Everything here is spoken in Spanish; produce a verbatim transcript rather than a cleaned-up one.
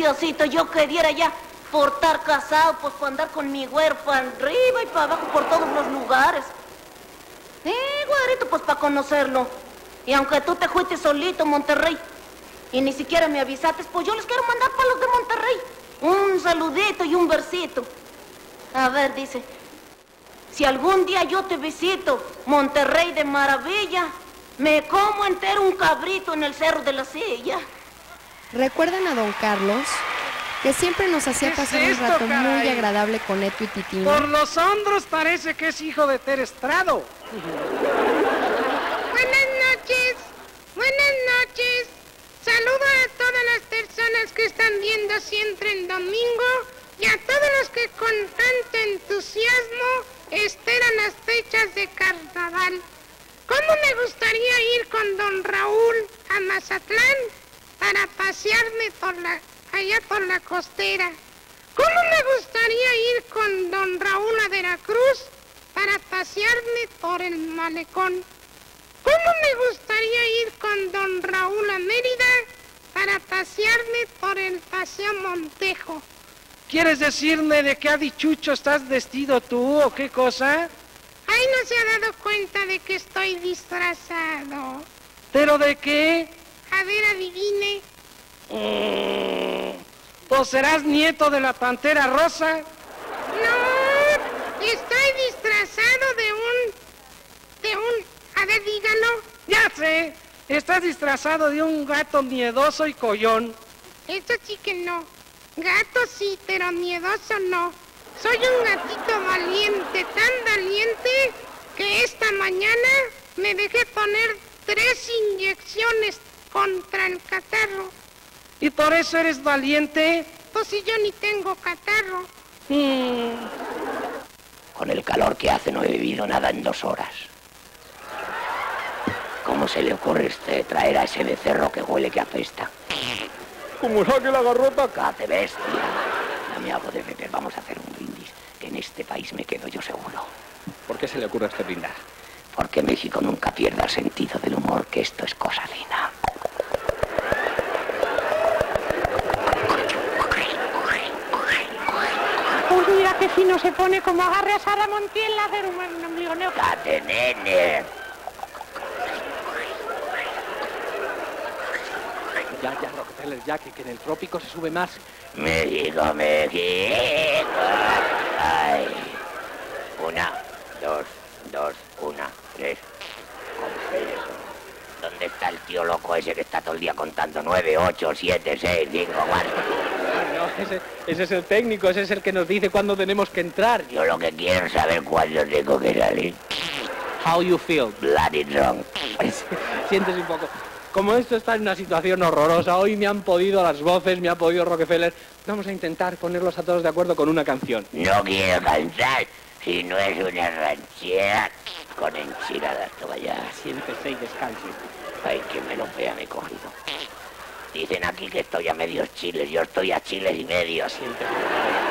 Diosito, yo quería ya por estar casado, pues para andar con mi güero para arriba y para abajo por todos los lugares. Eh, güerito, pues para conocerlo. Y aunque tú te fuiste solito, Monterrey, y ni siquiera me avisaste, pues yo les quiero mandar para los de Monterrey un saludito y un versito. A ver, dice, si algún día yo te visito, Monterrey de maravilla, me como entero un cabrito en el Cerro de la Silla. ¿Recuerdan a don Carlos? Que siempre nos hacía pasar un rato muy agradable con Neto y Titino. Por los hombros parece que es hijo de Ter Estrado. Buenas noches, buenas noches. Saludo a todas las personas que están viendo siempre en domingo y a todos los que con tanto entusiasmo esperan las fechas de carnaval. ¿Cómo me gustaría ir con don Raúl a Mazatlán para pasearme por la, allá por la costera? ¿Cómo me gustaría ir con don Raúl a Veracruz para pasearme por el malecón? ¿Cómo me gustaría ir con don Raúl a Mérida para pasearme por el Paseo Montejo? ¿Quieres decirme de qué adichucho estás vestido tú o qué cosa? Ay, no se ha dado cuenta de que estoy disfrazado. ¿Pero de qué? A ver, adivine. Mm, ¿pues serás nieto de la Pantera Rosa? No, estoy disfrazado de un... de un... A ver, dígalo. Ya sé, estás disfrazado de un gato miedoso y collón. Eso sí que no. Gato sí, pero miedoso no. Soy un gatito valiente, tan valiente que esta mañana me dejé poner tres inyecciones contra el catarro. ¿Y por eso eres valiente? Pues si yo ni tengo catarro. Mm. Con el calor que hace no he bebido nada en dos horas. ¿Cómo se le ocurre este traer a ese becerro que huele que apesta? Como saque la garrota. ¡Cate bestia! Dame algo de beber, vamos a hacer un brindis, que en este país me quedo yo seguro. ¿Por qué se le ocurre a usted brindar? Porque México nunca pierda el sentido del humor, que esto es cosa fina. Pues mira que fino se pone, como agarre a Sara Montiel a hacer un ombligoneo. ¡Cate, nene! Ya, ya, Rockefeller, ya, que, que en el trópico se sube más. México, México. Ay. Una, dos, dos, una, tres. ¿Cómo es eso? ¿Dónde está el tío loco ese que está todo el día contando? Nueve, ocho, siete, seis, cinco, cuatro. No, ese, ese es el técnico, ese es el que nos dice cuándo tenemos que entrar. Yo lo que quiero es saber cuándo tengo que salir. How you feel? Bloody drunk. Sientes un poco. Como esto está en una situación horrorosa, hoy me han podido las voces, me ha podido Rockefeller. Vamos a intentar ponerlos a todos de acuerdo con una canción. No quiero cantar, si no es una ranchera con enchiladas. Toma ya. Siéntese y descanse. Ay, qué melopea me he cogido. Dicen aquí que estoy a medios chiles, yo estoy a chiles y medios. Siéntese.